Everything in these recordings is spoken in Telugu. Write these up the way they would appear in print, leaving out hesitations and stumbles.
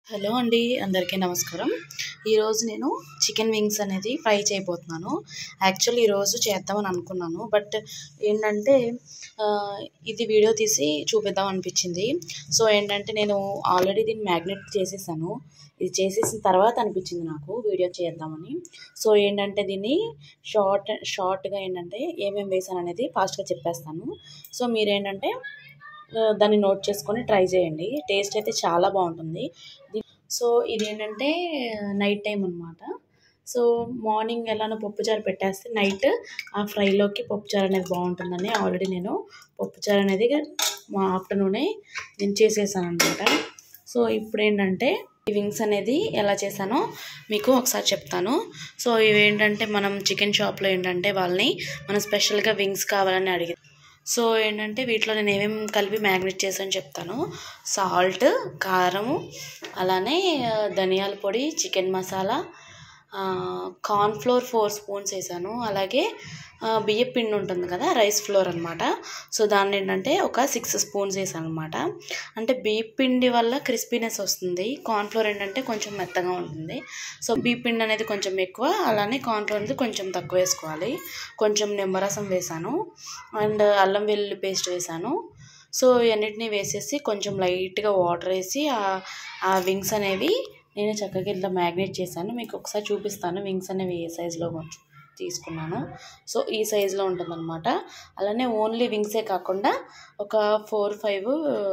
హలో అండి, అందరికీ నమస్కారం. ఈరోజు నేను చికెన్ వింగ్స్ అనేది ఫ్రై చేయబోతున్నాను. యాక్చువల్లీ ఈరోజు చేద్దామని అనుకున్నాను, బట్ ఏంటంటే ఇది వీడియో తీసి చూపిద్దాం అనిపించింది. సో ఏంటంటే నేను ఆల్రెడీ దీన్ని మ్యాగ్నెట్ చేసేసాను. ఇది చేసేసిన తర్వాత అనిపించింది నాకు వీడియో చేద్దామని. సో ఏంటంటే దీన్ని షార్ట్గా ఏంటంటే ఏమేమి వేసాను అనేది ఫాస్ట్గా చెప్పేస్తాను. సో మీరేంటంటే దాన్ని నోట్ చేసుకొని ట్రై చేయండి. టేస్ట్ అయితే చాలా బాగుంటుంది. సో ఇదేంటంటే నైట్ టైం అనమాట. సో మార్నింగ్ ఎలానో పప్పుచారు పెట్టేస్తే నైట్ ఆ ఫ్రైలోకి పప్పుచారు అనేది బాగుంటుందని ఆల్రెడీ నేను పప్పుచారు అనేది మా ఆఫ్టర్నూనే నేను చేసేసాను అనమాట. సో ఇప్పుడు ఏంటంటే ఈ వింగ్స్ అనేది ఎలా చేశానో మీకు ఒకసారి చెప్తాను. సో ఇవేంటంటే మనం చికెన్ షాప్లో ఏంటంటే వాళ్ళని మనం స్పెషల్గా వింగ్స్ కావాలని అడిగి, సో ఏంటంటే వీటిలో నేను ఏమేమి కలిపి మ్యాగ్నేట్ చేసాను చెప్తాను. సాల్ట్, కారం, అలానే ధనియాల పొడి, చికెన్ మసాలా, కార్న్ఫ్లోర్ 4 స్పూన్స్ వేసాను. అలాగే బియ్యం పిండి ఉంటుంది కదా, రైస్ ఫ్లోర్ అనమాట. సో దాన్ని ఏంటంటే ఒక 6 స్పూన్స్ వేసాను అనమాట. అంటే బియ్యం పిండి వల్ల క్రిస్పీనెస్ వస్తుంది, కార్న్ఫ్లోర్ ఏంటంటే కొంచెం మెత్తగా ఉంటుంది. సో బియ్యం పిండి అనేది కొంచెం ఎక్కువ, అలానే కార్న్ఫ్లోర్ అనేది కొంచెం తక్కువ వేసుకోవాలి. కొంచెం నిమ్మరసం వేసాను అండ్ అల్లం వెల్లుల్లి పేస్ట్ వేసాను. సో ఇవన్నిటిని వేసేసి కొంచెం లైట్గా వాటర్ వేసి ఆ వింగ్స్ అనేవి నేను చక్కగా ఇట్లా మ్యాగ్నేట్ చేశాను. మీకు ఒకసారి చూపిస్తాను వింగ్స్ అనేవి ఏ సైజులో తీసుకున్నాను. సో ఈ సైజులో ఉంటుందన్నమాట. అలానే ఓన్లీ వింగ్సే కాకుండా ఒక 4-5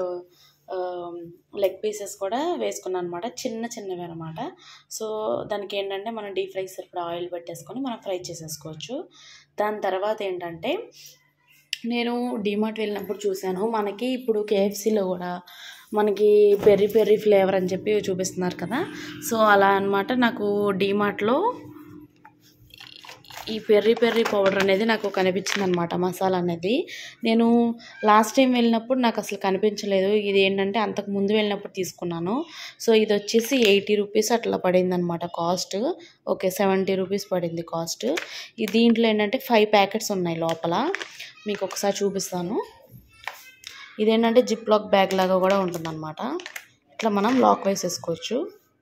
లెగ్ పీసెస్ కూడా వేసుకున్నాను అనమాట, చిన్నవి అనమాట. సో దానికి ఏంటంటే మనం డీప్ ఫ్రై సరిపడా ఆయిల్ పెట్టేసుకొని మనం ఫ్రై చేసేసుకోవచ్చు. దాని తర్వాత ఏంటంటే నేను డీమార్ట్ వెళ్ళినప్పుడు చూశాను, మనకి ఇప్పుడు కేఎఫ్సీలో కూడా మనకి పెర్రీ ఫ్లేవర్ అని చెప్పి చూపిస్తున్నారు కదా. సో అలా అనమాట, నాకు డీమార్ట్లో ఈ పెర్రీ పౌడర్ అనేది నాకు కనిపించింది అనమాట, మసాలా అనేది. నేను లాస్ట్ టైం వెళ్ళినప్పుడు నాకు అసలు కనిపించలేదు. ఇది ఏంటంటే అంతకు ముందు వెళ్ళినప్పుడు తీసుకున్నాను. సో ఇది వచ్చేసి 80 రూపీస్ అట్లా పడింది అనమాట కాస్ట్. ఓకే, 70 రూపీస్ పడింది కాస్ట్. దీంట్లో ఏంటంటే 5 ప్యాకెట్స్ ఉన్నాయి లోపల. మీకు ఒకసారి చూపిస్తాను. ఇదేంటంటే జిప్ లాక్ బ్యాగ్ లాగా కూడా ఉంటుందన్నమాట. ఇట్లా మనం లాక్ వేసేసుకోవచ్చు.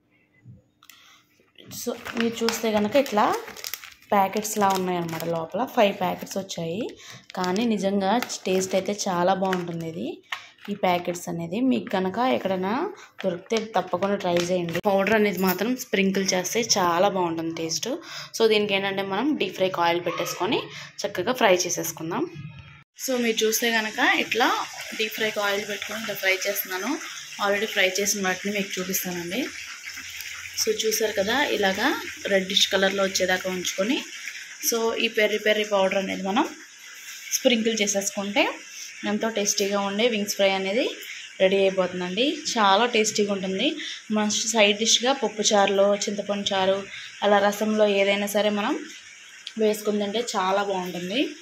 సో మీరు చూస్తే కనుక ఇట్లా ప్యాకెట్స్లా ఉన్నాయన్నమాట. లోపల 5 ప్యాకెట్స్ వచ్చాయి. కానీ నిజంగా టేస్ట్ అయితే చాలా బాగుంటుంది ఈ ప్యాకెట్స్ అనేది. మీకు కనుక ఎక్కడైనా దొరికితే తప్పకుండా ట్రై చేయండి. పౌడర్ అనేది మాత్రం స్ప్రింకిల్ చేస్తే చాలా బాగుంటుంది టేస్ట్. సో దీనికి ఏంటంటే మనం డీప్ ఫ్రైకి ఆయిల్ పెట్టేసుకొని చక్కగా ఫ్రై చేసేసుకుందాం. సో మీరు చూస్తే కనుక ఇట్లా డీప్ ఫ్రైకి ఆయిల్ పెట్టుకొని ఇట్లా ఫ్రై చేస్తున్నాను. ఆల్రెడీ ఫ్రై చేసిన వాటిని మీకు చూపిస్తానండి. సో చూసారు కదా, ఇలాగా రెడ్డిష్ కలర్లో వచ్చేదాకా ఉంచుకొని సో ఈ పెర్రీ పౌడర్ అనేది మనం స్ప్రింకిల్ చేసేసుకుంటే ఎంతో టేస్టీగా ఉండే వింగ్స్ ఫ్రై అనేది రెడీ అయిపోతుందండి. చాలా టేస్టీగా ఉంటుంది. మన సైడ్ డిష్గా పప్పుచారులో, చింతపండు చారు, అలా రసంలో ఏదైనా సరే మనం వేసుకుందంటే చాలా బాగుంటుంది.